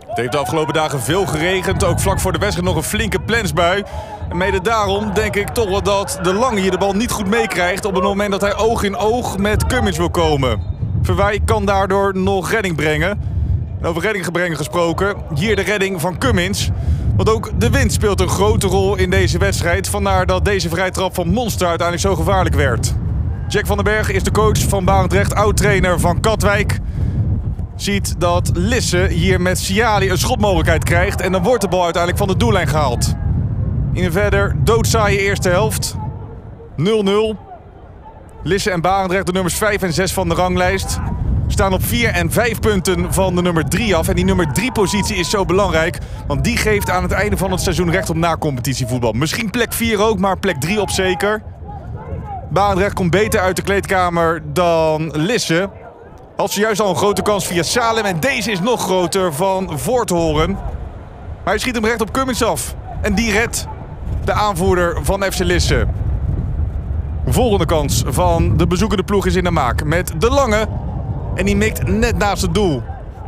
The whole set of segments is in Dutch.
Het heeft de afgelopen dagen veel geregend. Ook vlak voor de wedstrijd nog een flinke plensbui. En mede daarom denk ik toch wel dat de Lange hier de bal niet goed meekrijgt op het moment dat hij oog in oog met Cummins wil komen. Verwij kan daardoor nog redding brengen. Over redding brengen gesproken, hier de redding van Cummins. Want ook de wind speelt een grote rol in deze wedstrijd. Vandaar dat deze vrije trap van Monster uiteindelijk zo gevaarlijk werd. Jack van den Berg is de coach van Barendrecht, oud-trainer van Katwijk. Ziet dat Lisse hier met Siali een schotmogelijkheid krijgt. En dan wordt de bal uiteindelijk van de doellijn gehaald. In een verder doodzaaie eerste helft. 0-0. Lisse en Barendrecht, de nummers 5 en 6 van de ranglijst, staan op 4 en 5 punten van de nummer 3 af. En die nummer 3 positie is zo belangrijk. Want die geeft aan het einde van het seizoen recht op na-competitievoetbal. Misschien plek 4 ook, maar plek 3 op zeker. Barendrecht komt beter uit de kleedkamer dan Lisse. Had zojuist al een grote kans via Salem. En deze is nog groter van Voorthoren. Maar hij schiet hem recht op Cummins af. En die redt de aanvoerder van FC Lisse. Volgende kans van de bezoekende ploeg is in de maak. Met De Lange. En die mikt net naast het doel.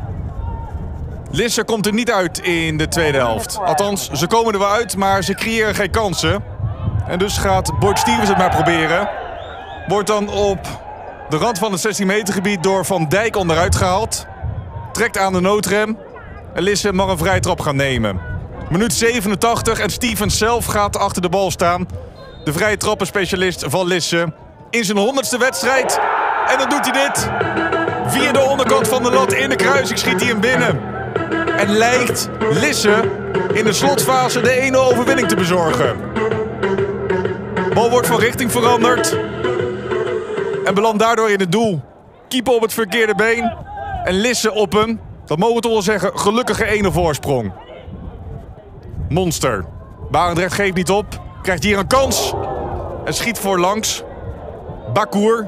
Lisse komt er niet uit in de tweede helft. Althans, ze komen er wel uit, maar ze creëren geen kansen. En dus gaat Boyd Stevens het maar proberen. Wordt dan op de rand van het 16 meter gebied door Van Dijk onderuit gehaald. Trekt aan de noodrem. En Lisse mag een vrije trap gaan nemen. Minuut 87 en Stevens zelf gaat achter de bal staan. De vrije trappenspecialist van Lisse. In zijn 100ste wedstrijd. En dan doet hij dit. Via de onderkant van de lat in de kruising schiet hij hem binnen. En lijkt Lisse in de slotfase de 1-0 overwinning te bezorgen. Bal wordt van richting veranderd. En belandt daardoor in het doel. Keeper op het verkeerde been. En Lisse op een, dat mogen we toch wel zeggen, gelukkige 1-0 voorsprong. Monster. Barendrecht geeft niet op. Krijgt hier een kans. En schiet voorlangs. Bakour.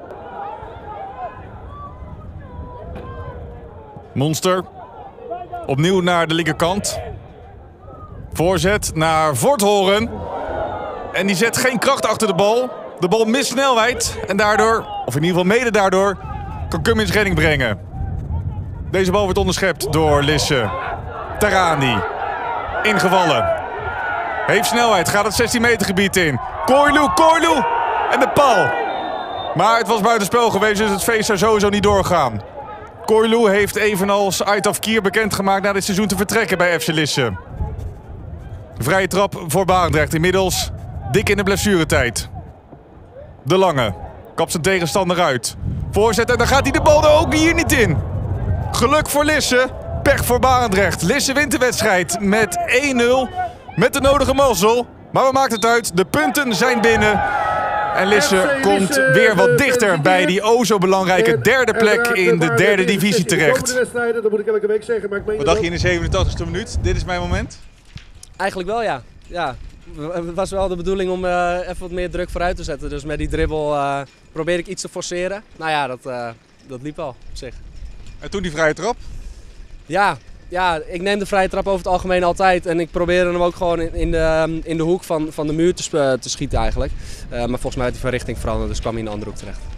Monster. Opnieuw naar de linkerkant. Voorzet naar Voorthoren. En die zet geen kracht achter de bal. De bal mist snelheid. En daardoor, of in ieder geval mede daardoor, kan Cummins redding brengen. Deze bal wordt onderschept door Lisse. Tarani. Ingevallen. Heeft snelheid, gaat het 16 meter gebied in. Koilu. En de paal. Maar het was buitenspel geweest, dus het feest zou sowieso niet doorgaan. Koilu heeft evenals Aitaf Kier bekendgemaakt na dit seizoen te vertrekken bij FC Lisse. Vrije trap voor Barendrecht, inmiddels dik in de blessuretijd. De Lange kapt zijn tegenstander uit. Voorzet en dan gaat hij de bal er ook hier niet in. Geluk voor Lisse, pech voor Barendrecht. Lisse wint de wedstrijd met 1-0 met de nodige mazzel. Maar we maken het uit, de punten zijn binnen. En Lisse komt weer wat dichter bij die zo belangrijke derde plek in de derde divisie terecht. Dat moet ik elke week zeggen, maar ik meen. Wat dacht je in de 87e minuut? Dit is mijn moment? Eigenlijk wel, ja. Het was wel de bedoeling om even wat meer druk vooruit te zetten. Dus met die dribbel probeer ik iets te forceren. Nou ja, dat liep wel op zich. En toen die vrije trap? Ja, ik neem de vrije trap over het algemeen altijd. En ik probeerde hem ook gewoon in de hoek van de muur te schieten eigenlijk. Maar volgens mij had hij van richting veranderd, dus kwam hij in een andere hoek terecht.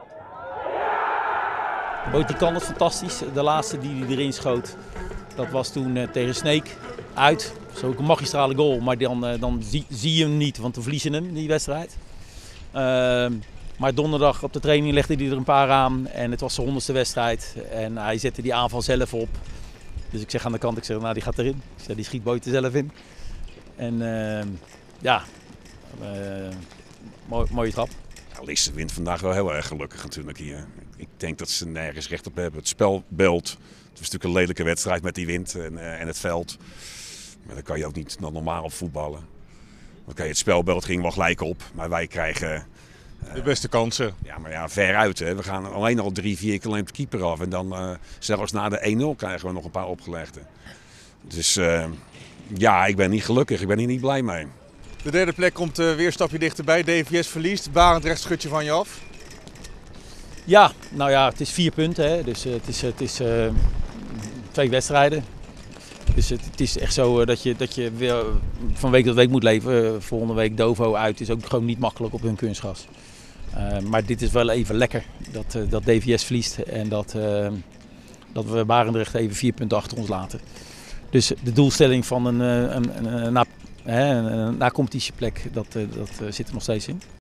Boyd die kan het fantastisch. De laatste die hij erin schoot, dat was toen tegen Sneek uit. Dat is ook een magistrale goal, maar dan zie je hem niet, want we verliezen hem, die wedstrijd. Maar donderdag op de training legde hij er een paar aan en het was zijn 100ste wedstrijd. En hij zette die aanval zelf op. Dus ik zeg aan de kant, nou die gaat erin. Ik zeg, die schiet Boyd er zelf in. En mooie trap. Ja, Lisse wint vandaag wel heel erg gelukkig natuurlijk hier. Ik denk dat ze nergens recht op hebben. Het spelbeeld, het was natuurlijk een lelijke wedstrijd met die wind en het veld. Maar dan kan je ook niet normaal op voetballen. Het spelbeeld ging wel gelijk op, maar wij krijgen de beste kansen. Ja, maar ja, ver uit. Hè. We gaan alleen al 3-4 keer alleen op de keeper af. En dan zelfs na de 1-0 krijgen we nog een paar opgelegde. Dus ja, ik ben niet gelukkig. Ik ben hier niet blij mee. De derde plek komt weer een stapje dichterbij. DVS verliest. Barendrecht schudt je van je af. Ja, nou ja, het is 4 punten. Hè. Dus het is 2 wedstrijden. Dus het is echt zo dat je weer van week tot week moet leven. Volgende week Dovo uit is ook gewoon niet makkelijk op hun kunstgras. Maar dit is wel even lekker dat DVS verliest en dat we Barendrecht even 4 punten achter ons laten. Dus de doelstelling van een na-competitieplek, dat zit er nog steeds in.